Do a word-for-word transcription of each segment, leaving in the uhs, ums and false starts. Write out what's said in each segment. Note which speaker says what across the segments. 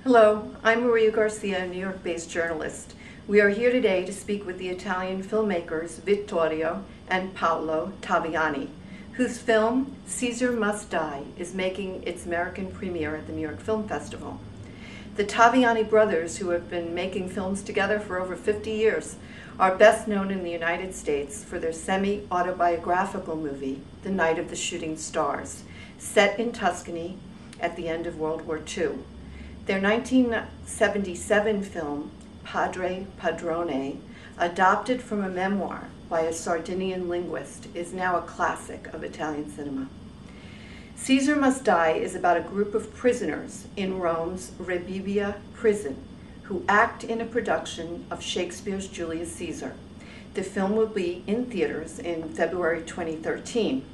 Speaker 1: Hello, I'm Maria Garcia, a New York-based journalist. We are here today to speak with the Italian filmmakers Vittorio and Paolo Taviani, whose film Caesar Must Die is making its American premiere at the New York Film Festival. The Taviani brothers, who have been making films together for over fifty years, are best known in the United States for their semi-autobiographical movie, The Night of the Shooting Stars, set in Tuscany at the end of World War Two. Their nineteen seventy-seven film, Padre Padrone, adopted from a memoir by a Sardinian linguist, is now a classic of Italian cinema. Caesar Must Die is about a group of prisoners in Rome's Rebibbia prison who act in a production of Shakespeare's Julius Caesar. The film will be in theaters in February twenty thirteen.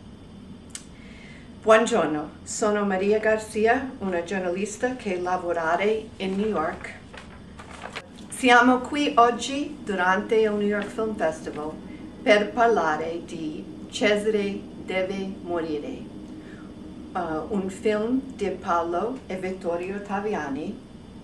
Speaker 1: Buongiorno, sono Maria Garcia, una giornalista che lavora in New York. Siamo qui oggi durante il New York Film Festival per parlare di Cesare deve morire, uh, un film di Paolo e Vittorio Taviani.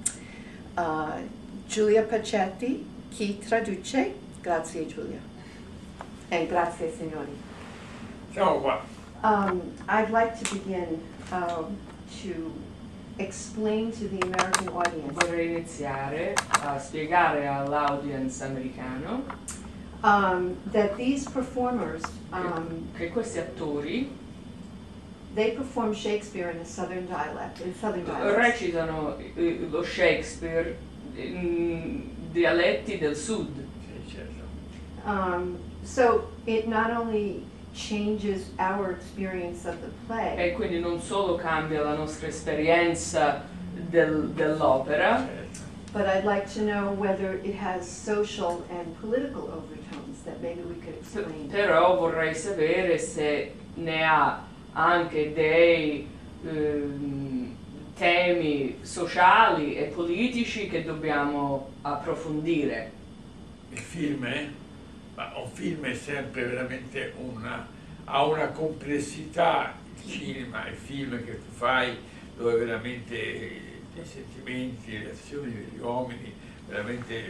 Speaker 1: Uh, Giulia Pacetti, chi traduce. Grazie Giulia. E grazie signori.
Speaker 2: Siamo qua.
Speaker 1: Um, I'd like to begin um, to explain to the American audience
Speaker 3: Vorrei iniziare a spiegare all'audience americano
Speaker 1: um, that these performers, um,
Speaker 3: che questi attori
Speaker 1: they perform Shakespeare in a southern dialect, in southern dialects.
Speaker 3: recitano eh, lo Shakespeare in dialetti del sud.
Speaker 2: Sì, certo.
Speaker 1: Um, so it not only changes our experience of the play,
Speaker 3: E quindi non solo cambia la nostra esperienza del, dell'opera,
Speaker 2: Certo.
Speaker 1: but I'd like to know whether it has social and political overtones that maybe we could
Speaker 3: p-
Speaker 1: explain.
Speaker 3: però vorrei sapere se ne ha anche dei ehm, temi sociali e politici che dobbiamo approfondire.
Speaker 2: Il film, eh? Ma un film è sempre veramente una, ha una complessità, il cinema, il film che tu fai, dove veramente i sentimenti, le azioni degli uomini veramente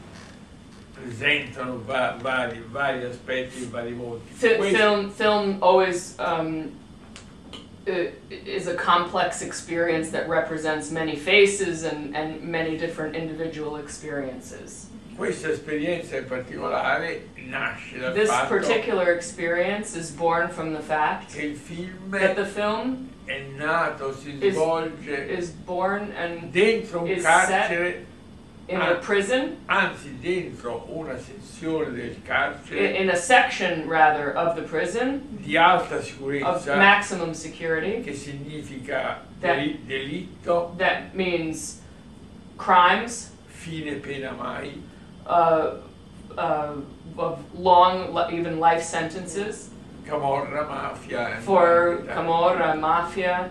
Speaker 2: presentano va- vari, vari aspetti e vari volti.
Speaker 3: Fi-
Speaker 2: Questo-
Speaker 3: film, film always um, i- is a complex experience that represents many faces and, and many different individual experiences.
Speaker 2: Questa esperienza in particolare nasce dal
Speaker 3: This
Speaker 2: fatto
Speaker 3: particular experience is born from the fact
Speaker 2: che il film
Speaker 3: that the film
Speaker 2: è nato, si
Speaker 3: is-
Speaker 2: svolge
Speaker 3: is born and
Speaker 2: dentro un
Speaker 3: is
Speaker 2: carcere,
Speaker 3: in a prison,
Speaker 2: anzi dentro una sezione del
Speaker 3: i-
Speaker 2: carcere
Speaker 3: in a section rather of the prison
Speaker 2: di alta
Speaker 3: of
Speaker 2: sicurezza,
Speaker 3: maximum security.
Speaker 2: che significa
Speaker 3: That-
Speaker 2: deli- delitto,
Speaker 3: That means crimes,
Speaker 2: fine pena mai,
Speaker 3: uh, uh, of long, li- even life sentences
Speaker 2: camorra, mafia.
Speaker 3: for
Speaker 2: criminalità.
Speaker 3: Camorra, mafia.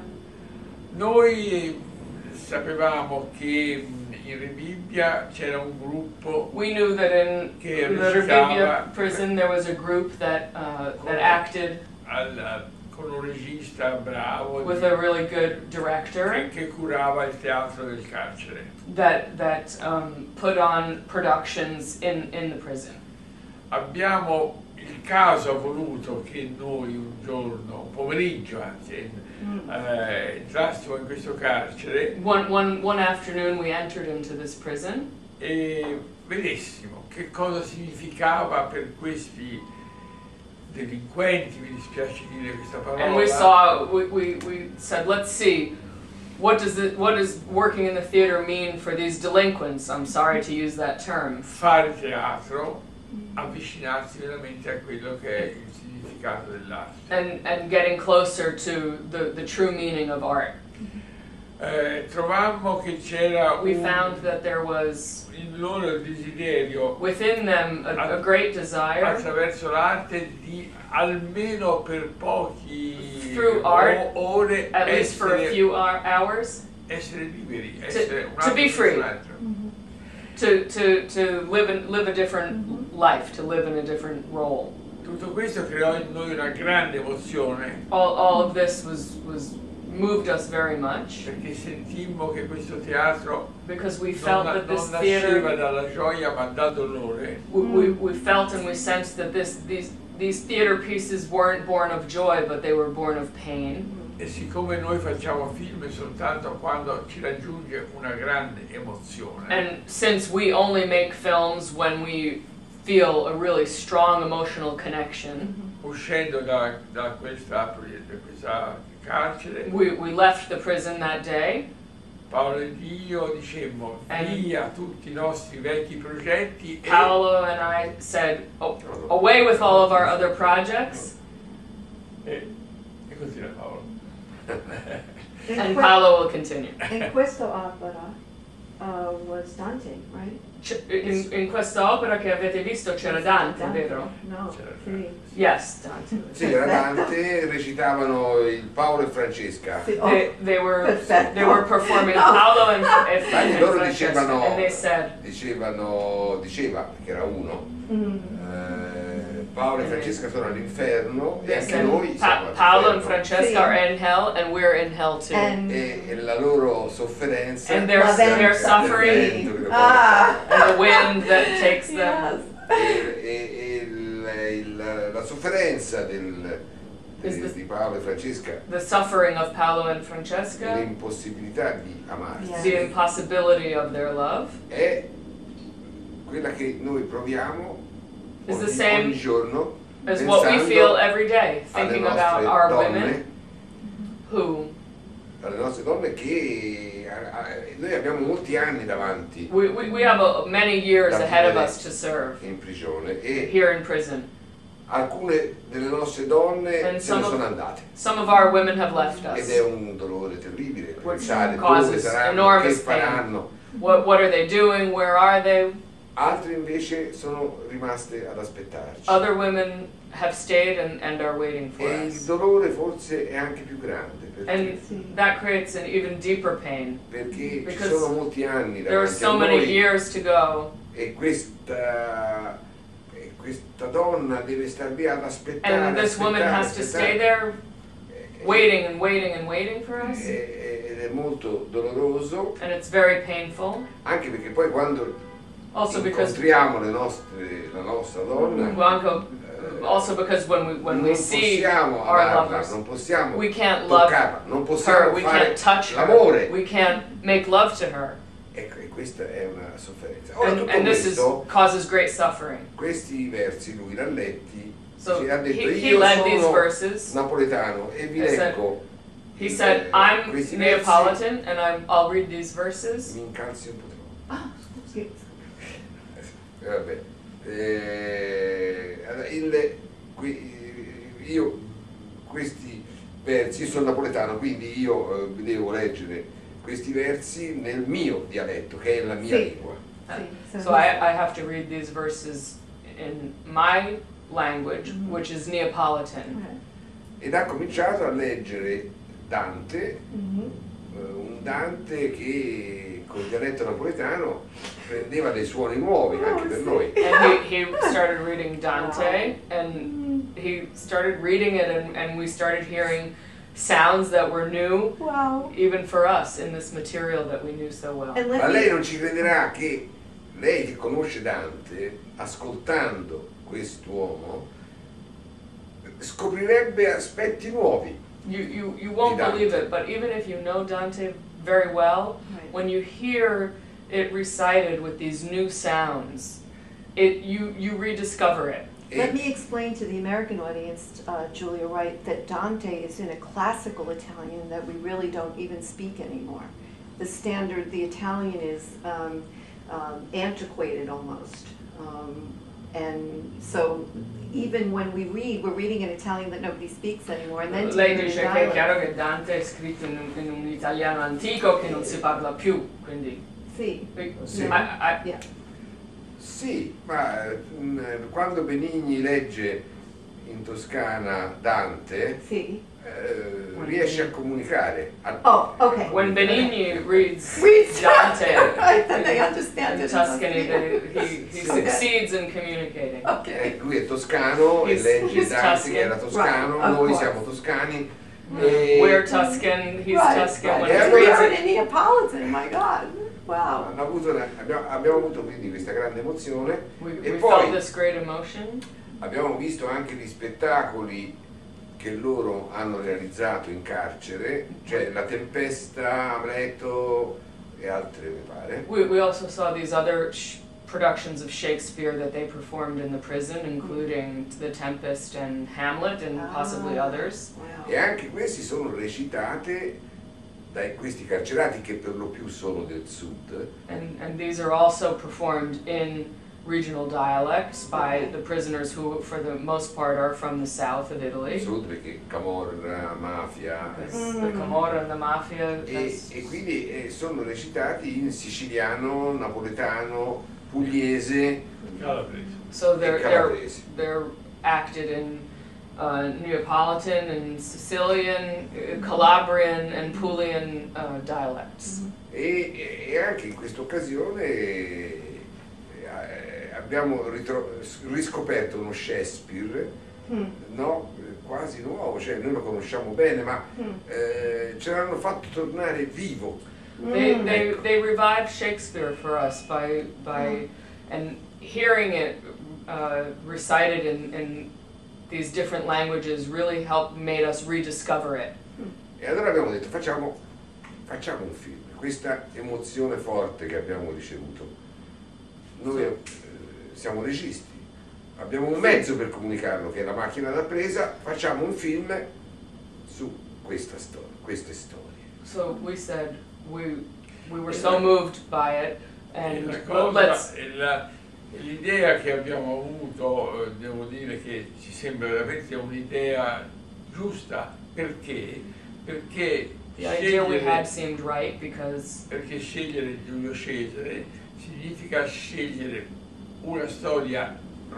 Speaker 2: Noi sapevamo che in Rebibbia c'era un gruppo
Speaker 3: We knew that in
Speaker 2: che
Speaker 3: the
Speaker 2: recitava
Speaker 3: Rebibbia prison there was a group that uh, that acted
Speaker 2: al- con un regista bravo
Speaker 3: with
Speaker 2: di-
Speaker 3: a really good
Speaker 2: che,
Speaker 3: director
Speaker 2: che curava il teatro del carcere.
Speaker 3: that that um, put on productions in in the prison.
Speaker 2: Abbiamo, il caso ha voluto che noi un giorno, un pomeriggio anzi,
Speaker 1: Mm.
Speaker 2: eh, entrassimo in questo carcere
Speaker 3: One one one afternoon we entered into this prison
Speaker 2: e vedessimo che cosa significava per questi delinquenti, mi dispiace dire questa parola,
Speaker 3: and we saw we, we, we said let's see what does it, what does working in the theater mean for these delinquents. I'm sorry to use that term.
Speaker 2: fare teatro, avvicinarsi veramente a quello che è il significato dell'arte.
Speaker 3: And, and getting closer to the, the true meaning of art.
Speaker 2: Eh, trovammo che c'era
Speaker 3: We
Speaker 2: un,
Speaker 3: found that there was
Speaker 2: in loro il desiderio
Speaker 3: within them a, a great desire
Speaker 2: attraverso l'arte di almeno per pochi
Speaker 3: Through art,
Speaker 2: o- ore
Speaker 3: at least for a
Speaker 2: essere,
Speaker 3: few hour, hours,
Speaker 2: essere liberi, essere un
Speaker 3: to be
Speaker 2: altro
Speaker 3: free.
Speaker 2: personaggio.
Speaker 3: to, to, to live, in, live a different life, to live in a different role.
Speaker 2: Tutto questo creò in noi una grande emozione
Speaker 3: All, all of this was, was moved us very much
Speaker 2: perché sentimmo che questo teatro
Speaker 3: because we
Speaker 2: non,
Speaker 3: felt
Speaker 2: na-
Speaker 3: that this
Speaker 2: non nasceva
Speaker 3: theater,
Speaker 2: dalla gioia ma dal dolore.
Speaker 3: we, we, we felt and we sensed that this, these, these theater pieces weren't born of joy, but they were born of pain.
Speaker 2: E siccome noi facciamo film soltanto quando ci raggiunge una grande emozione,
Speaker 3: And since we only make films when we feel a really strong emotional connection,
Speaker 2: uscendo da, da questa, da questa carcere,
Speaker 3: we, we left the prison that day.
Speaker 2: Paolo ed io dicemmo
Speaker 3: And-
Speaker 2: via tutti i nostri vecchi progetti e
Speaker 3: Paolo and I said, oh, away with all of our other projects.
Speaker 2: e, e così era Paolo.
Speaker 1: In
Speaker 3: And
Speaker 1: que-
Speaker 3: Paolo will continue.
Speaker 1: in questo opera uh, was Dante, right?
Speaker 3: C- In, in questa opera che avete visto c'era Dante, vero?
Speaker 1: No,
Speaker 2: C'era
Speaker 1: sì.
Speaker 3: Yes, Dante.
Speaker 4: Sì, era Dante, recitavano il Paolo e Francesca.
Speaker 1: Sì, oh,
Speaker 3: They, they were
Speaker 1: perfetto.
Speaker 3: they were performing
Speaker 1: No.
Speaker 3: Paolo and, and,
Speaker 4: Infatti
Speaker 3: and
Speaker 4: loro
Speaker 3: Francesca,
Speaker 4: dicevano,
Speaker 3: and they said,
Speaker 4: dicevano, diceva, perché era uno,
Speaker 1: mm.
Speaker 4: eh, Paolo e Francesca sono all'inferno e
Speaker 3: they
Speaker 4: anche
Speaker 3: said
Speaker 4: noi
Speaker 3: Pa-
Speaker 4: siamo
Speaker 3: Paolo and
Speaker 4: all'inferno.
Speaker 3: Francesca
Speaker 1: Sì.
Speaker 3: are in hell and we're in hell too.
Speaker 1: And,
Speaker 4: E, e la loro sofferenza
Speaker 3: And their,
Speaker 1: La
Speaker 3: their
Speaker 1: venta.
Speaker 3: suffering
Speaker 4: vento che lo
Speaker 1: Ah.
Speaker 3: and the wind that takes them.
Speaker 1: yes.
Speaker 4: e, e- e il- il- la sofferenza del,
Speaker 3: Is
Speaker 4: di,
Speaker 3: this-
Speaker 4: di Paolo e Francesca,
Speaker 3: The suffering of Paolo and Francesca,
Speaker 4: l'impossibilità di amarsi,
Speaker 1: Yeah.
Speaker 3: the impossibility of their love,
Speaker 4: è quella che noi proviamo
Speaker 3: Is the
Speaker 4: ogni,
Speaker 3: same
Speaker 4: ogni giorno
Speaker 3: is what we
Speaker 4: pensando
Speaker 3: feel every day,
Speaker 4: alle
Speaker 3: thinking
Speaker 4: nostre
Speaker 3: about our
Speaker 4: donne,
Speaker 3: women who
Speaker 4: alle nostre donne che a- a- noi abbiamo molti anni davanti
Speaker 3: we, we, we have a, many years
Speaker 4: Da
Speaker 3: ahead of
Speaker 4: vivere
Speaker 3: us to serve
Speaker 4: in prigione e
Speaker 3: here in prison.
Speaker 4: alcune delle nostre donne
Speaker 3: And
Speaker 4: se ne
Speaker 3: some of-
Speaker 4: sono andate
Speaker 3: Some of our women have left
Speaker 4: ed
Speaker 3: us.
Speaker 4: è un dolore terribile
Speaker 3: Which
Speaker 4: pensare dove
Speaker 3: causes
Speaker 4: saranno, che
Speaker 3: enormous pain.
Speaker 4: faranno.
Speaker 3: What, what are they doing? Where are they?
Speaker 4: Altre invece sono rimaste ad aspettarci
Speaker 3: Other women have stayed and, and are waiting for
Speaker 4: e il
Speaker 3: us.
Speaker 4: dolore forse è anche più grande perché,
Speaker 3: And
Speaker 1: Sì.
Speaker 3: that creates an even deeper pain.
Speaker 4: perché ci
Speaker 3: because
Speaker 4: sono molti anni
Speaker 3: There are
Speaker 4: davanti
Speaker 3: so
Speaker 4: a
Speaker 3: many
Speaker 4: noi
Speaker 3: years to go.
Speaker 4: e questa, e questa donna deve star lì ad aspettare,
Speaker 3: And this woman
Speaker 4: aspettare,
Speaker 3: has to
Speaker 4: aspettare.
Speaker 3: stay there
Speaker 4: E-
Speaker 3: waiting and waiting and waiting for us.
Speaker 4: e- ed è molto doloroso
Speaker 3: And it's very painful.
Speaker 4: anche perché poi quando
Speaker 3: Also because
Speaker 4: incontriamo le nostre, la nostra donna
Speaker 3: Blanco,
Speaker 4: eh,
Speaker 3: also because when we when
Speaker 4: non
Speaker 3: we see
Speaker 4: possiamo
Speaker 3: our
Speaker 4: amarla,
Speaker 3: lovers,
Speaker 4: non possiamo
Speaker 3: we can't love
Speaker 4: toccarla, non
Speaker 3: her,
Speaker 4: possiamo
Speaker 3: we
Speaker 4: fare
Speaker 3: can't touch her,
Speaker 4: l'amore.
Speaker 3: we can't make love to her.
Speaker 4: Ecco, e questa è una sofferenza. Ora
Speaker 3: And,
Speaker 4: tutto
Speaker 3: and this is,
Speaker 4: questo,
Speaker 3: causes great suffering.
Speaker 4: questi versi lui l'ha letti,
Speaker 3: So
Speaker 4: ci ha
Speaker 3: he,
Speaker 4: detto
Speaker 3: he
Speaker 4: io
Speaker 3: led these
Speaker 4: sono
Speaker 3: verses.
Speaker 4: napoletano e vi
Speaker 3: I said-
Speaker 4: leggo
Speaker 3: He
Speaker 4: eh,
Speaker 3: said, I'm
Speaker 4: questi
Speaker 3: Neapolitan and I'm, I'll read these verses.
Speaker 4: versi, mi incalzi un po' troppo.
Speaker 1: Ah, scusi.
Speaker 4: Eh, vabbè. Eh, allora, il- qui- io questi versi, io sono napoletano, quindi io eh, devo leggere questi versi nel mio dialetto, che è la mia
Speaker 1: Sì.
Speaker 4: lingua.
Speaker 1: Sì,
Speaker 3: So I, I have to read these verses in my language,
Speaker 1: Mhm.
Speaker 3: which is Neapolitan.
Speaker 1: Okay.
Speaker 4: Ed ha cominciato a leggere Dante,
Speaker 1: Mhm.
Speaker 4: eh, un Dante che col dialetto napoletano prendeva dei suoni nuovi
Speaker 1: Oh,
Speaker 4: anche per
Speaker 1: sì.
Speaker 4: noi.
Speaker 3: And he, he started reading Dante, and he started reading it, and, and we started hearing sounds that were new,
Speaker 1: Wow.
Speaker 3: even for us, in this material that we knew so well.
Speaker 1: And
Speaker 4: Ma
Speaker 1: let
Speaker 4: lei
Speaker 1: me,
Speaker 4: non ci crederà che lei che conosce Dante, ascoltando quest'uomo, scoprirebbe aspetti nuovi.
Speaker 3: You, you, you won't
Speaker 4: Di Dante.
Speaker 3: believe it, but even if you know Dante very well,
Speaker 1: Right.
Speaker 3: when you hear it recited with these new sounds, it, you, you rediscover it.
Speaker 1: let
Speaker 4: E
Speaker 1: me explain to the American audience, uh, Julia Wright, that Dante is in a classical Italian that we really don't even speak anymore. The standard, the Italian is um, um, antiquated almost. Um, and so even when we read, we're reading in Italian that nobody speaks anymore. And then to
Speaker 3: Lei
Speaker 1: hear it in
Speaker 3: dice che è
Speaker 1: dialect-
Speaker 3: chiaro che Dante è scritto in, in un italiano antico che non si parla più, quindi...
Speaker 1: Sì.
Speaker 4: Sì.
Speaker 3: I- I-
Speaker 1: Yeah.
Speaker 4: sì, ma mh, quando Benigni legge in Toscana Dante,
Speaker 1: Sì.
Speaker 4: eh, riesce a comunicare. A-
Speaker 1: Oh, okay.
Speaker 3: When Benigni reads
Speaker 1: Reads
Speaker 3: Dante
Speaker 1: right, then they understand
Speaker 3: in
Speaker 1: it.
Speaker 3: Tuscany, they, he, he
Speaker 1: Okay.
Speaker 3: succeeds in communicating.
Speaker 1: Okay.
Speaker 4: Eh, lui è toscano e
Speaker 3: He's-
Speaker 4: legge
Speaker 3: he's
Speaker 4: Dante
Speaker 3: Tuscan.
Speaker 4: che era toscano,
Speaker 1: Right, of
Speaker 4: noi
Speaker 1: course.
Speaker 4: siamo toscani E-
Speaker 3: We're Tuscan, he's
Speaker 1: Right,
Speaker 3: Tuscan.
Speaker 1: right.
Speaker 3: When
Speaker 4: E
Speaker 3: he
Speaker 1: We
Speaker 3: reads
Speaker 1: heard
Speaker 3: it.
Speaker 1: in Neapolitan, my God. Wow.
Speaker 4: hanno avuto una- abbiamo, abbiamo avuto quindi questa grande emozione
Speaker 3: We,
Speaker 4: e
Speaker 3: we
Speaker 4: poi
Speaker 3: felt this great emotion.
Speaker 4: abbiamo visto anche gli spettacoli che loro hanno realizzato in carcere, cioè La Tempesta, Amleto e altre mi pare.
Speaker 3: We, we also saw these other sh- productions of Shakespeare that they performed in the prison, including The Tempest and Hamlet and possibly
Speaker 1: Ah.
Speaker 3: others.
Speaker 1: Wow.
Speaker 4: E anche questi sono recitate da questi carcerati che per lo più sono del sud.
Speaker 3: And, and these are also performed in regional dialects by the prisoners who, for the most part, are from the south of Italy.
Speaker 4: Sud perché Camorra, Mafia.
Speaker 3: Because
Speaker 1: Mm.
Speaker 3: the Camorra and the Mafia.
Speaker 4: E,
Speaker 3: that's-
Speaker 4: e quindi eh, sono recitati in siciliano, napoletano, pugliese
Speaker 2: Calabrese.
Speaker 3: So
Speaker 4: e
Speaker 3: they're, they're,
Speaker 4: calabrese.
Speaker 3: they're acted in uh, Neapolitan and Sicilian, uh, Calabrian and Pulian uh, dialects.
Speaker 4: E, e anche in questa occasione eh, abbiamo ritro- riscoperto uno Shakespeare,
Speaker 1: Hmm.
Speaker 4: no? Quasi nuovo, cioè noi lo conosciamo bene, ma
Speaker 1: Hmm.
Speaker 4: eh, ce l'hanno fatto tornare vivo.
Speaker 3: They,
Speaker 1: Mm.
Speaker 3: they, they revived Shakespeare for us by, by and hearing it uh, recited in, in these different languages really helped made us rediscover it.
Speaker 4: E allora abbiamo detto facciamo, facciamo un film, questa emozione forte che abbiamo ricevuto. Noi eh, siamo registi, abbiamo un mezzo per comunicarlo che è la macchina da presa, facciamo un film su questa storia, queste storie.
Speaker 3: So we said we we were so moved by it,
Speaker 2: E
Speaker 3: and
Speaker 2: la
Speaker 3: well,
Speaker 2: cosa,
Speaker 3: let's
Speaker 2: e la- e l'idea che abbiamo avuto, eh, devo dire che ci sembra veramente un'idea giusta, perché? Perché
Speaker 3: the idea we had
Speaker 2: scegliere,
Speaker 3: seemed right because
Speaker 2: perché scegliere Giulio Cesare significa scegliere una storia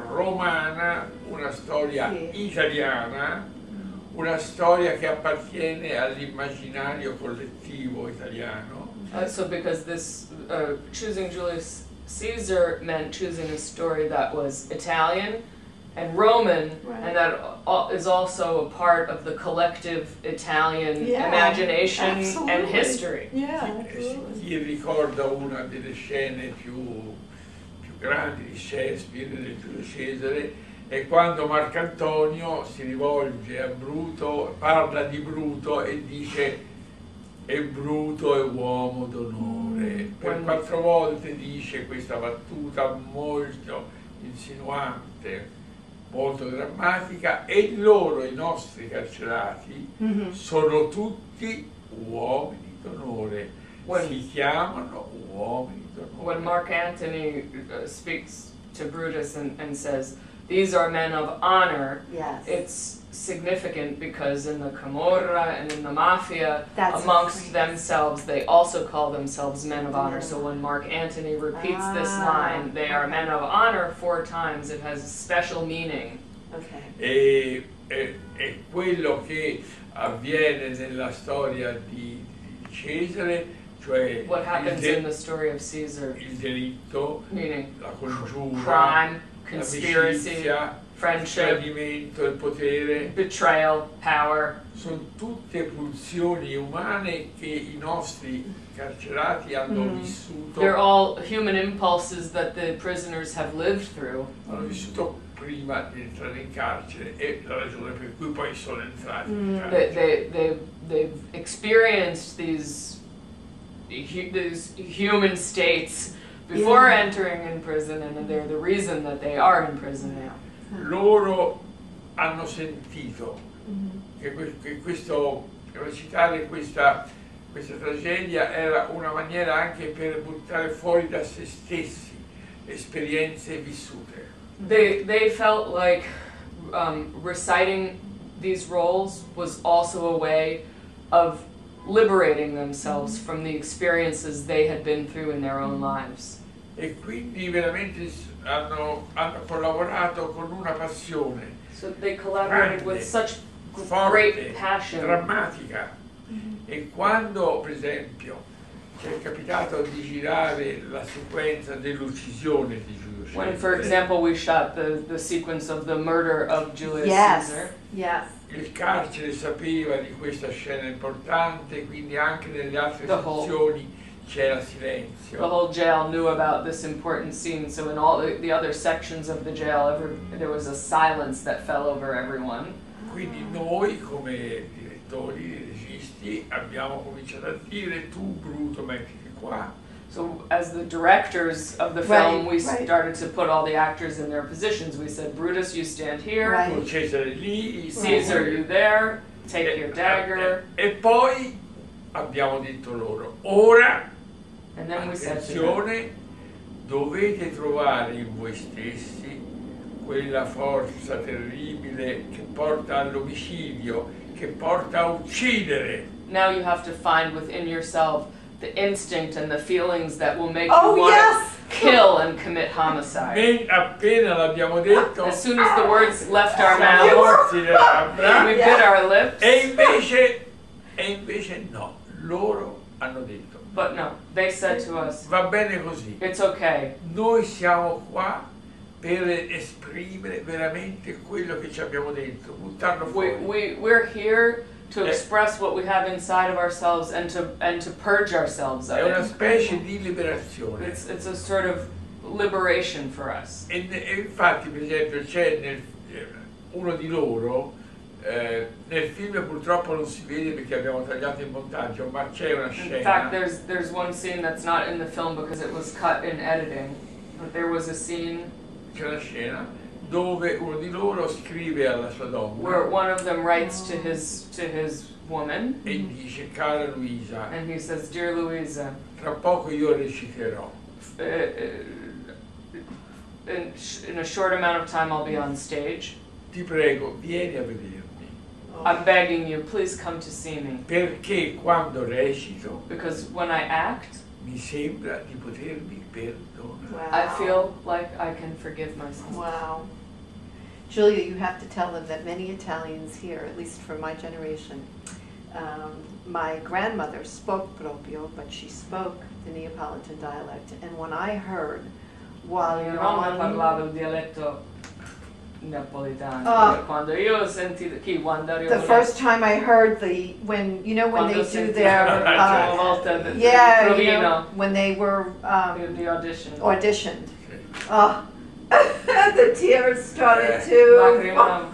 Speaker 2: romana, una storia
Speaker 1: Sì.
Speaker 2: italiana, una storia che appartiene all'immaginario collettivo italiano.
Speaker 3: uh, so because this uh, choosing Julius Caesar meant choosing a story that was Italian and Roman,
Speaker 1: Right.
Speaker 3: and that al- is also a part of the collective Italian
Speaker 1: Yeah,
Speaker 3: imagination and
Speaker 1: absolutely.
Speaker 3: history.
Speaker 1: Yeah,
Speaker 2: Eh,
Speaker 1: absolutely.
Speaker 2: Chi ricorda una delle scene più, più grandi di Shakespeare, di Giulio Cesare, è quando Marcantonio si rivolge a Bruto, parla di Bruto e dice e Bruto è uomo d'onore. Per
Speaker 3: Quando-
Speaker 2: quattro volte dice questa battuta molto insinuante, molto drammatica, e loro, i nostri carcerati,
Speaker 1: Mhm.
Speaker 2: sono tutti uomini d'onore,
Speaker 3: When-
Speaker 2: si chiamano uomini d'onore.
Speaker 3: When Mark Antony uh, speaks to Brutus and, and says, "These are men of honor,"
Speaker 1: Yes.
Speaker 3: it's significant because in the Camorra and in the Mafia,
Speaker 1: That's
Speaker 3: amongst
Speaker 1: right.
Speaker 3: themselves, they also call themselves men of honor. So when Mark Antony repeats this
Speaker 1: Ah.
Speaker 3: line, "They are men of honor," four times, it has a special meaning.
Speaker 1: Okay.
Speaker 2: E, e- e quello che avviene nella storia di, di Cesare, cioè
Speaker 3: What
Speaker 2: il,
Speaker 3: happens
Speaker 2: de-
Speaker 3: in the story of Caesar,
Speaker 2: il delitto,
Speaker 3: meaning
Speaker 2: la congiura,
Speaker 3: crime, conspiracy,
Speaker 2: l'amicizia, il
Speaker 3: friendship,
Speaker 2: tradimento, il potere,
Speaker 3: betrayal, power.
Speaker 2: sono tutte pulsioni umane che i nostri carcerati hanno
Speaker 1: Mm.
Speaker 2: vissuto,
Speaker 3: They're all human impulses that the prisoners have lived through.
Speaker 2: hanno vissuto prima di entrare in carcere, e la ragione per cui poi sono entrati in
Speaker 1: Mm.
Speaker 2: carcere.
Speaker 3: They, they, they, they've experienced these, hu- these human states before
Speaker 1: Yeah.
Speaker 3: entering in prison, and they're the reason that they are in prison now.
Speaker 2: Loro hanno sentito
Speaker 1: Mhm.
Speaker 2: che, que- che questo recitare questa, questa tragedia era una maniera anche per buttare fuori da se stessi esperienze vissute.
Speaker 3: They, they felt like um, reciting these roles was also a way of liberating themselves from the experiences they had been through in their own lives.
Speaker 2: E quindi veramente s- hanno, hanno collaborato con una passione
Speaker 3: So they collaborated with
Speaker 2: Grande,
Speaker 3: such
Speaker 2: forte,
Speaker 3: great passion.
Speaker 2: drammatica. E quando, per esempio, ci è capitato di girare la sequenza dell'uccisione di Giulio Cesare,
Speaker 3: When, for example, we shot the, the sequence of the murder of Julius
Speaker 1: Yes.
Speaker 3: Caesar,
Speaker 1: Yes.
Speaker 2: il carcere sapeva di questa scena importante, quindi anche nelle altre
Speaker 3: The whole-
Speaker 2: sezioni c'era
Speaker 3: The
Speaker 2: silenzio.
Speaker 3: whole jail knew about this important scene, so in all the, the other sections of the jail, every, there was a silence that fell over everyone.
Speaker 2: Quindi noi come direttori, registi, abbiamo cominciato a dire tu Bruto mettiti qua.
Speaker 3: So as the directors of the
Speaker 1: Right,
Speaker 3: film, we
Speaker 1: right.
Speaker 3: started to put all the actors in their positions. We said, Brutus, you stand here.
Speaker 1: Right.
Speaker 2: Con Cesare lì,
Speaker 3: Caesar, you there. Take your dagger.
Speaker 2: E poi abbiamo detto loro, ora
Speaker 3: And then we said to them,
Speaker 2: attenzione, dovete trovare in voi stessi quella forza terribile che porta all'omicidio, che porta a uccidere.
Speaker 3: now you have to find within yourself the instinct and the feelings that will make
Speaker 1: Oh,
Speaker 3: you want
Speaker 1: yes!
Speaker 3: to kill and commit homicide.
Speaker 2: Ben appena l'abbiamo detto,
Speaker 3: As soon as the words left our
Speaker 2: siamo
Speaker 3: mouths,
Speaker 2: morti le labbra,
Speaker 3: we bit our lips.
Speaker 2: e invece, e invece no, loro hanno detto,
Speaker 3: But no, they said to us,
Speaker 2: va bene così,
Speaker 3: it's okay.
Speaker 2: noi siamo qua per esprimere veramente quello che ci abbiamo dentro, buttarlo
Speaker 3: We,
Speaker 2: fuori.
Speaker 3: we, we're here to
Speaker 2: Eh.
Speaker 3: express what we have inside of ourselves and to, and to purge ourselves of
Speaker 2: È una
Speaker 3: it.
Speaker 2: specie di liberazione.
Speaker 3: It's, it's a sort of liberation for us.
Speaker 2: E, e infatti, per esempio, c'è nel, eh, uno di loro, eh, nel film purtroppo non si vede perché abbiamo tagliato il montaggio, ma c'è una
Speaker 3: In
Speaker 2: scena,
Speaker 3: fact, there's, there's one scene that's not in the film because it was cut in editing. But there was a scene
Speaker 2: c'è una scena dove uno di loro scrive alla sua
Speaker 3: where
Speaker 2: donna
Speaker 3: one of them writes to his, to his woman
Speaker 2: e dice, cara Luisa,
Speaker 3: and he says, Dear Louisa,
Speaker 2: tra poco io reciterò.
Speaker 3: uh, uh, in, sh- in a short amount of time I'll be on stage.
Speaker 2: Ti prego, vieni a vedermi,
Speaker 3: I'm begging you, please come to see me.
Speaker 2: perché quando recito
Speaker 3: Because when I act,
Speaker 2: mi sembra di potermi perdonare.
Speaker 1: Wow.
Speaker 3: I feel like I can forgive myself.
Speaker 1: Wow. Julia, you have to tell them that many Italians here, at least from my generation, um, my grandmother spoke proprio, but she spoke the Neapolitan dialect. And when I heard, while
Speaker 3: Mia
Speaker 1: you're
Speaker 3: nonna
Speaker 1: on,
Speaker 3: parlava il dialetto napoletano.
Speaker 1: Oh.
Speaker 3: Quando io ho sentito, chi, quando ero
Speaker 1: the first time I heard the, when, you know, when
Speaker 3: Quando
Speaker 1: they
Speaker 3: ho
Speaker 1: do
Speaker 3: sentito
Speaker 1: their,
Speaker 3: la prima
Speaker 1: uh,
Speaker 3: volta del
Speaker 1: yeah, you
Speaker 3: provino
Speaker 1: know, when they were um,
Speaker 3: di audition.
Speaker 1: auditioned. Oh, the tears started to.
Speaker 3: Lacrimavo.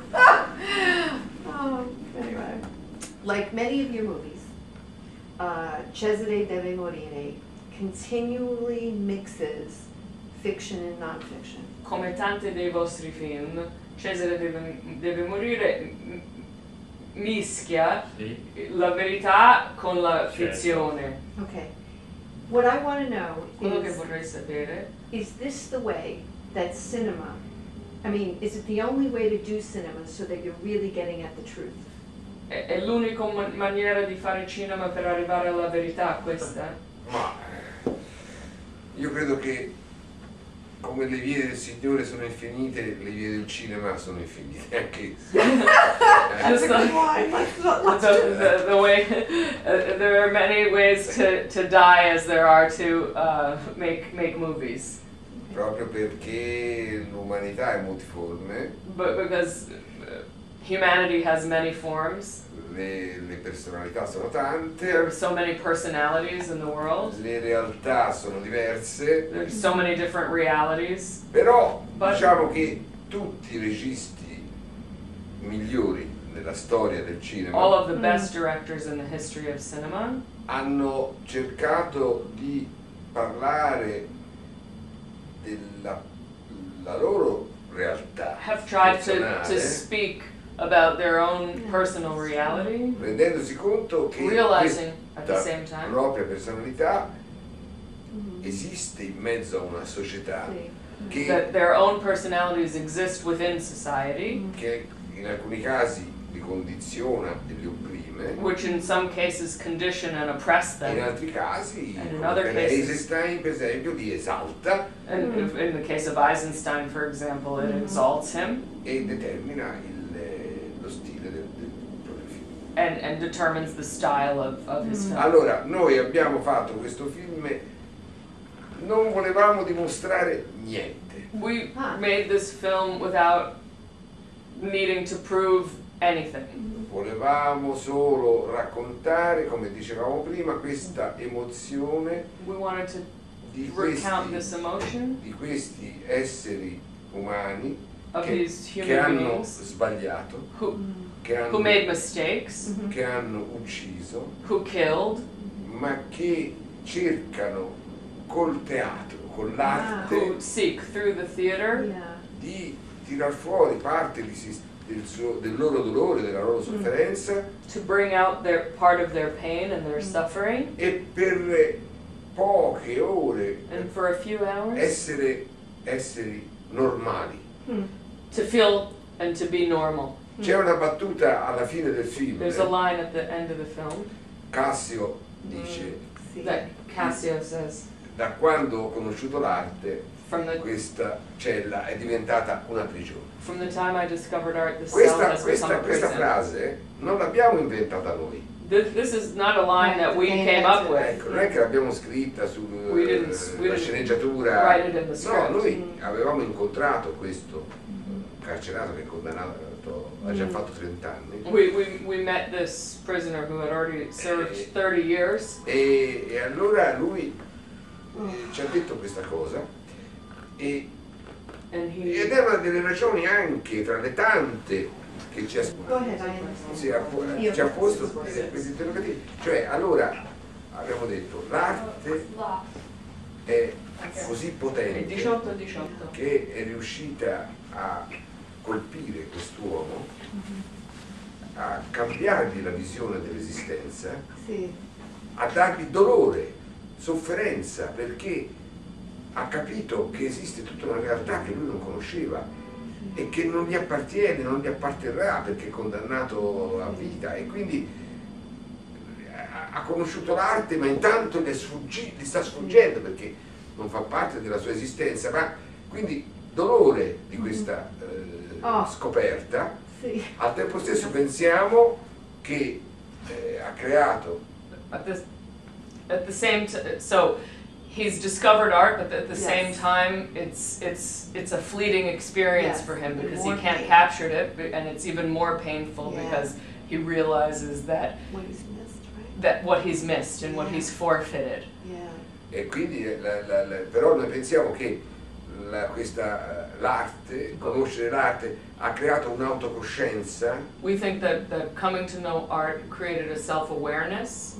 Speaker 1: Oh, anyway. Like many of your movies, uh, Cesare deve morire continually mixes fiction and nonfiction.
Speaker 3: Come tanti dei vostri film, Cesare deve, deve morire m- mischia
Speaker 2: Sì.
Speaker 3: la verità con la
Speaker 2: Certo.
Speaker 3: fizione.
Speaker 1: Okay. What I want to know
Speaker 3: Quello che
Speaker 1: is,
Speaker 3: vorrei sapere,
Speaker 1: is this the way that cinema, I mean, is it the only way to do cinema so that you're really getting at the truth?
Speaker 3: è, è l'unica ma- maniera di fare cinema per arrivare alla verità questa?
Speaker 4: Ma eh, io credo che come le vie del Signore sono infinite, le vie del cinema sono infinite anche
Speaker 3: Just like-
Speaker 1: Why? Let's not- let's
Speaker 3: the,
Speaker 1: do that.
Speaker 3: the, the way uh, there are many ways to, to die as there are to uh, make make movies,
Speaker 4: proprio perché l'umanità è multiforme,
Speaker 3: but because uh, humanity has many forms,
Speaker 4: le, le personalità sono
Speaker 3: there
Speaker 4: tante,
Speaker 3: are so many personalities in the world,
Speaker 4: le realtà sono diverse,
Speaker 3: there's so many different realities.
Speaker 4: però
Speaker 3: But-
Speaker 4: diciamo che tutti i registi migliori nella storia del
Speaker 3: All
Speaker 4: cinema
Speaker 3: of the best directors in the history of cinema
Speaker 4: hanno cercato di parlare della la loro realtà
Speaker 3: have tried to,
Speaker 4: personale,
Speaker 3: to speak about their own personal reality,
Speaker 4: rendendosi conto che
Speaker 3: realizing at the
Speaker 4: questa
Speaker 3: same time
Speaker 4: propria personalità
Speaker 1: Mhm.
Speaker 4: esiste in mezzo a una società
Speaker 1: Sì.
Speaker 4: che,
Speaker 3: that their own personalities exist within society,
Speaker 4: che in alcuni casi li condiziona e li opprime,
Speaker 3: which in some cases condition and oppress
Speaker 4: e in
Speaker 3: them.
Speaker 4: altri casi,
Speaker 3: And in
Speaker 4: come
Speaker 3: other
Speaker 4: per
Speaker 3: cases-
Speaker 4: Eisenstein per esempio, li esalta
Speaker 3: And if, in the case of Eisenstein, for example, it exalts him
Speaker 4: e determina il, eh, lo stile del, del proprio film.
Speaker 3: and, and determines the style of, of his film.
Speaker 4: Allora, noi abbiamo fatto questo film, non volevamo dimostrare niente.
Speaker 3: We
Speaker 1: Ah.
Speaker 3: made this film without needing to prove anything.
Speaker 4: Volevamo solo raccontare, come dicevamo prima, questa emozione
Speaker 3: We wanted to
Speaker 4: di
Speaker 3: recount
Speaker 4: questi,
Speaker 3: this emotion
Speaker 4: di questi esseri umani
Speaker 3: of
Speaker 4: che,
Speaker 3: these
Speaker 4: che
Speaker 3: human
Speaker 4: hanno
Speaker 3: beings
Speaker 4: sbagliato,
Speaker 3: who,
Speaker 4: che hanno,
Speaker 3: who made mistakes,
Speaker 4: che hanno ucciso,
Speaker 3: who killed,
Speaker 4: ma che cercano col teatro, con
Speaker 3: who
Speaker 4: l'arte,
Speaker 3: seek through the theater
Speaker 1: Yeah.
Speaker 4: di tirar fuori parte di si- del, suo- del loro dolore, della loro sofferenza,
Speaker 3: to bring out their part of their pain and their suffering,
Speaker 4: e per poche ore
Speaker 3: and for a few hours
Speaker 4: essere esseri normali.
Speaker 3: to feel and to be normal.
Speaker 4: C'è una battuta alla fine del film.
Speaker 3: There's a line at the end of the film
Speaker 4: Cassio dice:
Speaker 1: Sì.
Speaker 3: that Cassio says,
Speaker 4: da quando ho conosciuto l'arte,
Speaker 3: from the
Speaker 4: questa cella è diventata una prigione.
Speaker 3: from the time I discovered art, the cell
Speaker 4: Questa,
Speaker 3: has become
Speaker 4: questa,
Speaker 3: a
Speaker 4: questa
Speaker 3: prison.
Speaker 4: frase non l'abbiamo inventata noi.
Speaker 3: This, this is not a line that we
Speaker 1: Right,
Speaker 3: came
Speaker 1: that's
Speaker 3: up
Speaker 1: it.
Speaker 3: with.
Speaker 4: Ecco, non è che l'abbiamo scritta sulla
Speaker 3: We didn't- we didn't
Speaker 4: sceneggiatura.
Speaker 3: write it in the
Speaker 4: No,
Speaker 3: script.
Speaker 4: noi avevamo incontrato questo carcerato che è condannato, ha già fatto trenta anni.
Speaker 3: We, we, we met this prisoner who had already served thirty years,
Speaker 4: E, e allora lui eh, ci ha detto questa cosa e,
Speaker 3: and he
Speaker 4: ed è una delle ragioni anche tra le tante che ci ha,
Speaker 1: Go ahead, I understand.
Speaker 4: ci ha po- ci ha posto eh, questi interrogativi. Cioè, allora abbiamo detto l'arte è così
Speaker 3: è
Speaker 4: potente
Speaker 3: diciotto diciotto.
Speaker 4: che è riuscita a colpire quest'uomo, a cambiargli la visione dell'esistenza,
Speaker 1: Sì.
Speaker 4: a dargli dolore, sofferenza, perché ha capito che esiste tutta una realtà che lui non conosceva e che non gli appartiene, non gli apparterrà perché è condannato a vita, e quindi ha- ha conosciuto l'arte, ma intanto gli, è sfuggi- gli sta sfuggendo perché non fa parte della sua esistenza, ma quindi dolore di questa eh,
Speaker 1: Oh.
Speaker 4: scoperta.
Speaker 1: Sì.
Speaker 4: Al tempo stesso pensiamo che eh, ha creato
Speaker 3: At the, at the same t- so he's discovered art, but at the
Speaker 1: Yes.
Speaker 3: same time it's it's it's a fleeting experience
Speaker 1: Yes,
Speaker 3: for him
Speaker 1: and
Speaker 3: because he
Speaker 1: more
Speaker 3: can't
Speaker 1: pain.
Speaker 3: capture it, but- and it's even more painful
Speaker 1: Yeah.
Speaker 3: because he realizes that
Speaker 1: What he's missed, right?
Speaker 3: that what he's missed and what
Speaker 1: Yeah.
Speaker 3: he's forfeited.
Speaker 1: Yeah.
Speaker 4: e quindi la- la- la- però noi pensiamo che la- questa, eh, l'arte, conoscere l'arte ha creato un'autocoscienza
Speaker 3: We think that that coming to know art created a self-awareness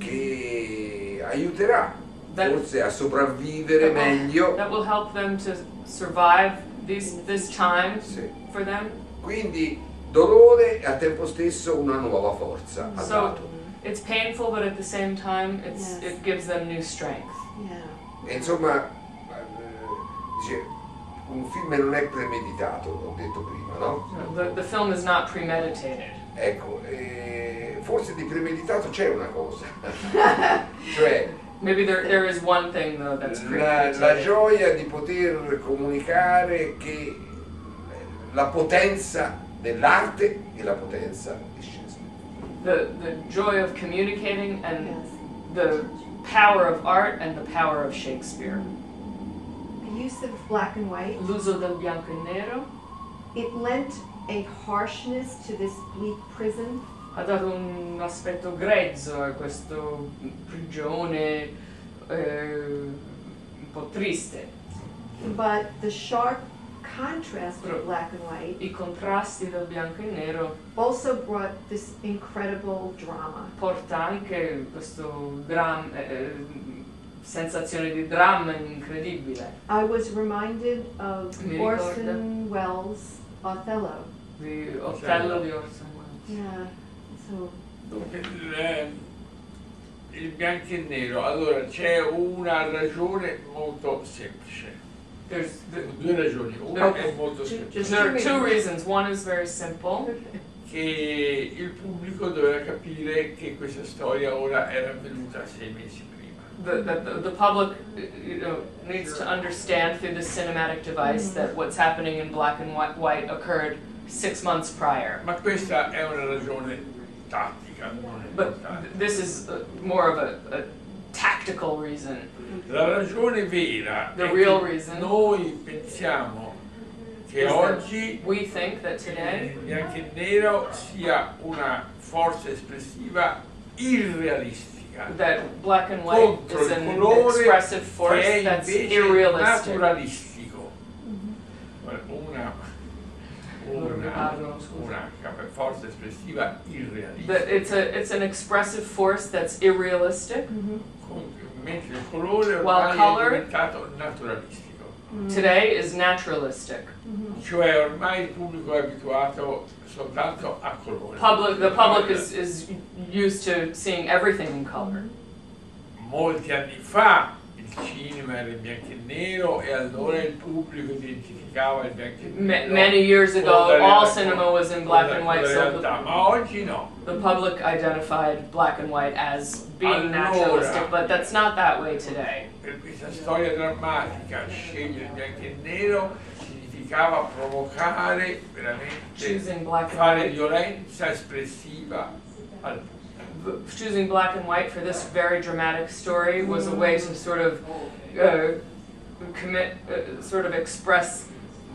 Speaker 4: che aiuterà
Speaker 3: That-
Speaker 4: forse a sopravvivere
Speaker 3: that will-
Speaker 4: meglio.
Speaker 3: that will help them to survive these this time
Speaker 4: Sì.
Speaker 3: for them.
Speaker 4: Quindi dolore e al tempo stesso una nuova forza ha
Speaker 3: So
Speaker 4: dato.
Speaker 3: it's painful, but at the same time, it's
Speaker 1: Yes.
Speaker 3: it gives them new strength.
Speaker 1: Yeah.
Speaker 4: E insomma, eh, dice, un film non è premeditato, l'ho detto prima, no?
Speaker 3: The, the film is not premeditated.
Speaker 4: Ecco, eh, forse di premeditato c'è una cosa, cioè
Speaker 3: Maybe there, there is one thing though that's
Speaker 4: la, la
Speaker 3: premeditated.
Speaker 4: gioia di poter comunicare che la potenza dell'arte e la potenza di Shakespeare.
Speaker 3: The the joy of communicating and
Speaker 1: Yes.
Speaker 3: the power of art and the power of Shakespeare.
Speaker 1: The use of black and white,
Speaker 3: L'uso del bianco e nero
Speaker 1: it lent a harshness to this bleak prison.
Speaker 3: ha dato un aspetto grezzo a questo prigione eh, un po' triste.
Speaker 1: But the sharp contrast
Speaker 3: Però-
Speaker 1: of black and white
Speaker 3: I contrasti del bianco e nero
Speaker 1: also brought this incredible drama.
Speaker 3: porta anche questo dram- eh, sensazione di dramma incredibile.
Speaker 1: I was reminded of
Speaker 3: Mi
Speaker 1: Orson Welles' Othello.
Speaker 3: Di Otello di Orson Welles.
Speaker 1: Yeah. So
Speaker 2: Dunque, il, eh, il bianco e nero, allora c'è una ragione molto semplice,
Speaker 3: There's, the,
Speaker 2: due ragioni, una
Speaker 3: Okay.
Speaker 2: è molto semplice,
Speaker 3: there are two reasons. One is very simple.
Speaker 2: che il pubblico doveva capire che questa storia ora era avvenuta sei mesi prima.
Speaker 3: The, the, the, the public you know, needs to understand through this cinematic device that what's happening in black and white, white occurred six months prior.
Speaker 2: Ma questa è una ragione tattica, non è
Speaker 3: But
Speaker 2: importante.
Speaker 3: th- this is uh, more of a, a tactical reason.
Speaker 2: La ragione vera
Speaker 3: The
Speaker 2: è
Speaker 3: real
Speaker 2: che
Speaker 3: reason.
Speaker 2: noi pensiamo che
Speaker 3: is that
Speaker 2: oggi
Speaker 3: we think that
Speaker 2: il
Speaker 3: today
Speaker 2: bianco e nero sia una forza espressiva irrealistica
Speaker 3: that black and white
Speaker 2: contro
Speaker 3: is
Speaker 2: il
Speaker 3: an
Speaker 2: colore
Speaker 3: expressive
Speaker 2: che
Speaker 3: force
Speaker 2: è
Speaker 3: that's
Speaker 2: invece
Speaker 3: irrealistic.
Speaker 2: naturalistico. Una, una,
Speaker 3: Pardon, scusa.
Speaker 2: una forza espressiva irrealistica.
Speaker 3: That it's a it's an expressive force that's irrealistic.
Speaker 2: Con- mentre il colore
Speaker 3: While
Speaker 2: ormai
Speaker 3: color-
Speaker 2: è diventato naturalistico.
Speaker 3: Today is naturalistic.
Speaker 2: Cioè ormai il pubblico è abituato soltanto a colore.
Speaker 3: Public the public is, is used to seeing everything in color.
Speaker 2: Molti anni fa il cinema era in bianco e nero e allora il pubblico identificava il bianco e
Speaker 3: Ma-
Speaker 2: nero.
Speaker 3: many years
Speaker 2: con
Speaker 3: ago,
Speaker 2: la
Speaker 3: all
Speaker 2: realtà-
Speaker 3: cinema was in
Speaker 2: con
Speaker 3: black
Speaker 2: la-
Speaker 3: and
Speaker 2: con
Speaker 3: white,
Speaker 2: la
Speaker 3: so
Speaker 2: realtà.
Speaker 3: the,
Speaker 2: Ma oggi no.
Speaker 3: the public identified black and white as being
Speaker 2: Allora.
Speaker 3: naturalistic, but that's not that way today.
Speaker 2: Per questa storia drammatica scegliere il bianco e nero significava provocare veramente,
Speaker 3: Choosing black and
Speaker 2: fare
Speaker 3: white.
Speaker 2: violenza espressiva al pubblico.
Speaker 3: Choosing black and white for this very dramatic story was a way to sort of uh, commit, uh, sort of express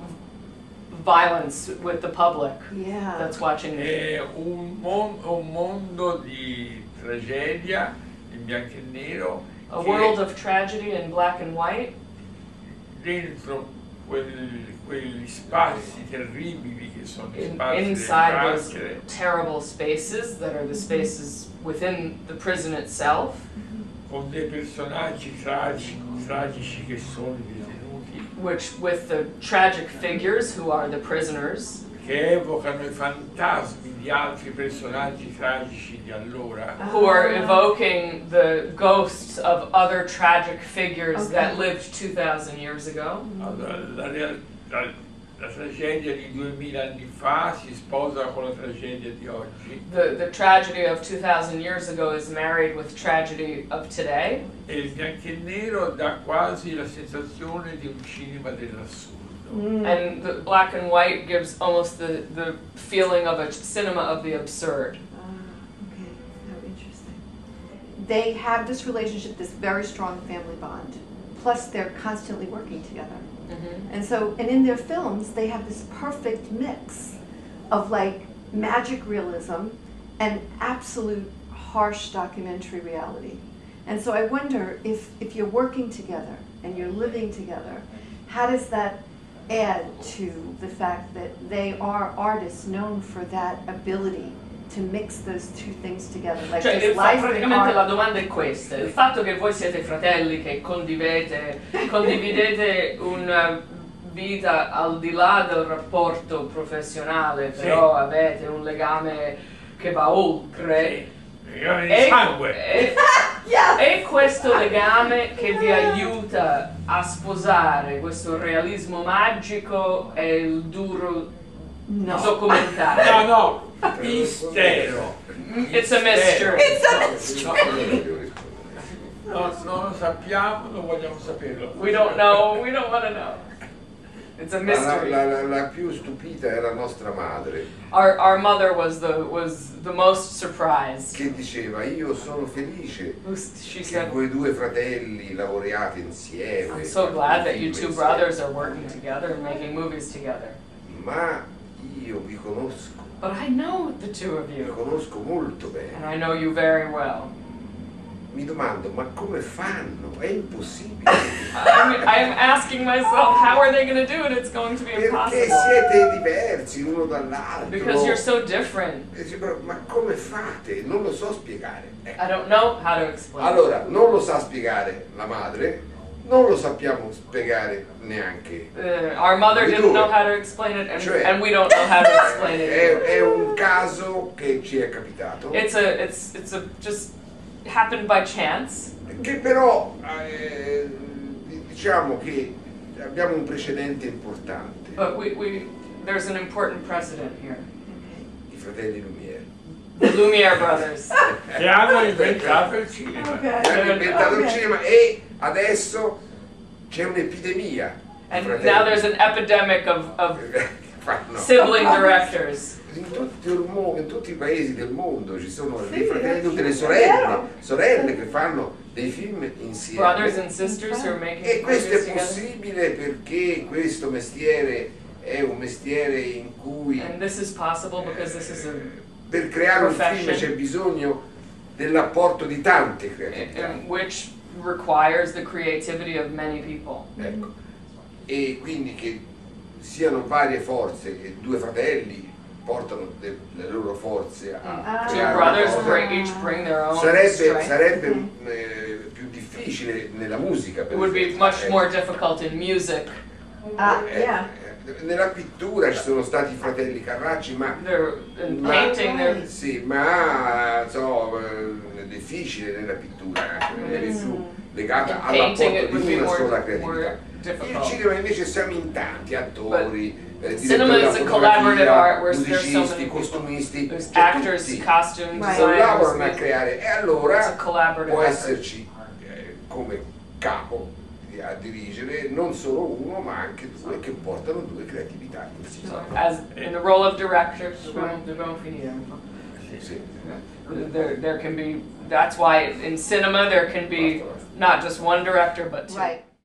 Speaker 3: violence with the public
Speaker 1: Yeah.
Speaker 3: that's watching the
Speaker 2: È un, mon- un mondo di tragedia in bianco e nero
Speaker 3: a
Speaker 2: che
Speaker 3: world of tragedy in black and white.
Speaker 2: dentro quel- quegli spazi terribili che sono gli
Speaker 3: In,
Speaker 2: spazi delle
Speaker 3: inside those
Speaker 2: carcere,
Speaker 3: terrible spaces that are the spaces within the prison itself,
Speaker 2: con dei personaggi tragici, tragici che sono i detenuti,
Speaker 3: which with the tragic figures who are the prisoners,
Speaker 2: che evocano i fantasmi di altri personaggi tragici di allora.
Speaker 3: who are evoking the ghosts of other tragic figures
Speaker 1: Okay.
Speaker 3: that lived two thousand years ago.
Speaker 2: Allora, la, real- la- la tragedia di duemila anni fa si sposa con la tragedia di oggi
Speaker 3: The, the tragedy of two thousand years ago is married with tragedy of today,
Speaker 2: e il bianco e nero dà quasi la sensazione di un cinema dell'assurdo.
Speaker 1: Mm.
Speaker 3: and the black and white gives almost the, the feeling of a cinema of the absurd.
Speaker 1: Ah, okay, how interesting. They have this relationship, this very strong family bond, plus they're constantly working together.
Speaker 3: Mm-hmm.
Speaker 1: And so, and in their films, they have this perfect mix of like magic realism and absolute harsh documentary reality. And so I wonder if, if you're working together and you're living together, how does that add to the fact that they are artists known for that ability to mix those two things together? Like
Speaker 3: Cioè,
Speaker 1: just
Speaker 3: il fa-
Speaker 1: life and
Speaker 3: praticamente la
Speaker 1: art.
Speaker 3: domanda è questa: il fatto che voi siete fratelli, che condividete, condividete una vita al di là del rapporto professionale,
Speaker 2: Sì.
Speaker 3: però avete un legame che va oltre.
Speaker 2: Legame di
Speaker 3: E,
Speaker 2: sangue.
Speaker 3: e-
Speaker 1: Yeah.
Speaker 3: è questo legame che vi aiuta a sposare questo realismo magico e il duro
Speaker 1: No.
Speaker 3: documentario.
Speaker 2: No, no, mistero.
Speaker 3: It's a mystery.
Speaker 1: It's a mystery.
Speaker 2: No, non lo sappiamo, non vogliamo saperlo.
Speaker 3: We don't know, we don't want to know. It's a
Speaker 4: La,
Speaker 3: mystery.
Speaker 4: la- la- la più stupita era nostra madre,
Speaker 3: Our our mother was the was the most surprised.
Speaker 4: che diceva: io sono felice
Speaker 3: Who s- She
Speaker 4: che
Speaker 3: said,
Speaker 4: voi due fratelli lavoriate insieme.
Speaker 3: "I'm so glad that you
Speaker 4: fate
Speaker 3: two
Speaker 4: film
Speaker 3: brothers
Speaker 4: insieme.
Speaker 3: are working together and making movies together."
Speaker 4: Ma io vi conosco,
Speaker 3: But I know the two of
Speaker 4: vi
Speaker 3: you,
Speaker 4: conosco molto
Speaker 3: and
Speaker 4: bene.
Speaker 3: I know you very well.
Speaker 4: Mi domando, ma come fanno? È impossibile.
Speaker 3: I mean, I am asking myself, how are they going to do it? It's going to be
Speaker 4: Perché
Speaker 3: impossible
Speaker 4: siete diversi l'uno dall'altro.
Speaker 3: because you're so different.
Speaker 4: E dice, "Però, ma come fate? Non lo so spiegare. Ecco.
Speaker 3: I don't know how to explain. it.
Speaker 4: Allora, non lo sa spiegare la madre, non lo sappiamo spiegare neanche.
Speaker 3: Uh, our mother
Speaker 4: We
Speaker 3: didn't
Speaker 4: do.
Speaker 3: know how to explain it, and,
Speaker 4: Cioè-
Speaker 3: and we don't know how to explain it.
Speaker 4: È,
Speaker 3: either.
Speaker 4: è un caso che ci è capitato,
Speaker 3: It's a, it's, it's a just happened by chance.
Speaker 4: che però eh, diciamo che abbiamo un precedente importante.
Speaker 3: But we, we, there's an important precedent here.
Speaker 4: I fratelli Lumière.
Speaker 3: The Lumiere brothers.
Speaker 2: Che hanno inventato il cinema.
Speaker 1: Okay.
Speaker 4: Che hanno inventato il
Speaker 1: Ok.
Speaker 4: cinema e adesso c'è un'epidemia. di
Speaker 3: And
Speaker 4: fratelli
Speaker 3: now there's an epidemic of, of
Speaker 4: che fanno.
Speaker 3: sibling directors.
Speaker 4: In, tutto il mo- in tutti i paesi del mondo ci sono
Speaker 1: Sì,
Speaker 4: dei fratelli,
Speaker 1: è
Speaker 4: tutte le
Speaker 1: vero.
Speaker 4: sorelle, sorelle che fanno dei film insieme.
Speaker 3: Brothers and sisters who are
Speaker 4: E
Speaker 3: making
Speaker 4: questo
Speaker 3: movies
Speaker 4: è
Speaker 3: together.
Speaker 4: possibile perché questo mestiere è un mestiere in cui
Speaker 3: And this is possible because this is a
Speaker 4: per creare un film
Speaker 3: profession.
Speaker 4: c'è bisogno dell'apporto di tante creatività.
Speaker 3: in which requires the creativity of many people.
Speaker 4: Ecco. E quindi che siano varie forze e due fratelli portano de- le loro forze a
Speaker 1: Ah.
Speaker 3: Two
Speaker 4: creare
Speaker 3: brothers
Speaker 4: una cosa.
Speaker 3: bring, each bring their own
Speaker 4: sarebbe,
Speaker 3: strength.
Speaker 4: sarebbe
Speaker 1: Mm.
Speaker 4: eh, più difficile nella musica per
Speaker 3: It would be
Speaker 4: esempio.
Speaker 3: much
Speaker 4: Eh,
Speaker 3: more difficult in music.
Speaker 1: Ah,
Speaker 4: eh,
Speaker 1: yeah.
Speaker 4: eh, nella pittura ci sono stati i fratelli Carracci, ma
Speaker 3: They're in
Speaker 4: Ma-
Speaker 3: painting. They're
Speaker 4: sì, ma so, eh, è difficile nella pittura, eh, è più legata
Speaker 3: in painting it
Speaker 4: all'apporto
Speaker 3: would
Speaker 4: di
Speaker 3: be
Speaker 4: una sola
Speaker 3: more,
Speaker 4: creatività.
Speaker 3: more
Speaker 4: Il
Speaker 3: difficult.
Speaker 4: cinema invece siamo in tanti, attori, eh,
Speaker 3: cinema
Speaker 4: direttori
Speaker 3: is
Speaker 4: della
Speaker 3: a collaborative
Speaker 4: fotografia,
Speaker 3: art where there's so
Speaker 4: musicisti,
Speaker 3: many people.
Speaker 4: costumisti,
Speaker 3: There's
Speaker 4: cioè
Speaker 3: actors,
Speaker 4: tutti
Speaker 3: costume
Speaker 1: Right.
Speaker 4: collaborano a
Speaker 3: designers.
Speaker 4: creare e
Speaker 3: It's a
Speaker 4: allora
Speaker 3: collaborative
Speaker 4: può
Speaker 3: effort.
Speaker 4: esserci eh, come capo a dirigere non solo uno ma anche due che portano due creatività insieme.
Speaker 3: As in the role of director, dobbiamo- dobbiamo finire.
Speaker 4: Sì.
Speaker 3: There, there can be. That's why in cinema there can be not just one director, but two.
Speaker 1: Right.